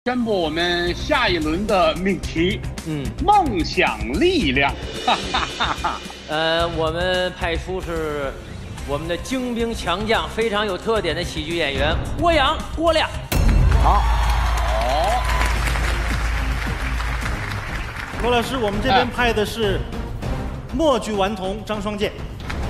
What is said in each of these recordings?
宣布我们下一轮的命题，梦想力量，哈哈哈哈。 我们派出是我们的精兵强将，非常有特点的喜剧演员郭阳、郭亮。 好， 郭老师，我们这边派的是默剧顽童张双健。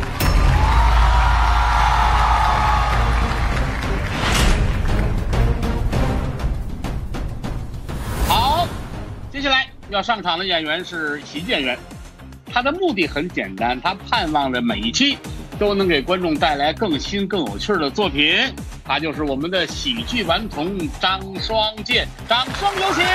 好，接下来要上场的演员是喜剧演员，他的目的很简单，他盼望着每一期都能给观众带来更新更有趣的作品，他就是我们的喜剧顽童张双健，掌声有请。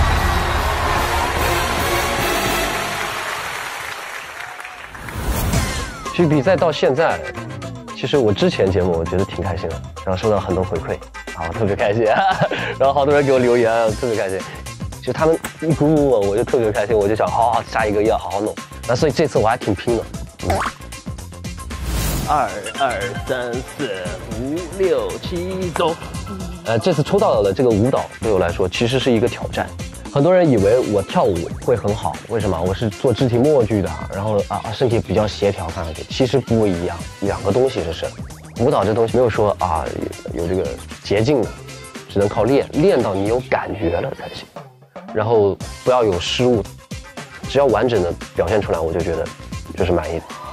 其实比赛到现在，其实我之前节目我觉得挺开心的，然后收到很多回馈，啊，我特别开心，然后好多人给我留言，特别开心。就他们一鼓舞我，我就特别开心，我就想，好，下一个要好好弄。那所以这次我还挺拼的。2、2、3、4、5、6、7，走。这次抽到的这个舞蹈对我来说其实是一个挑战。很多人以为我跳舞会很好，为什么？我是做肢体默剧的，然后身体比较协调，看上去其实不一样，两个东西是舞蹈这东西没有说有这个捷径的，只能靠练到你有感觉了才行。然后不要有失误，只要完整的表现出来，我就觉得就是满意的。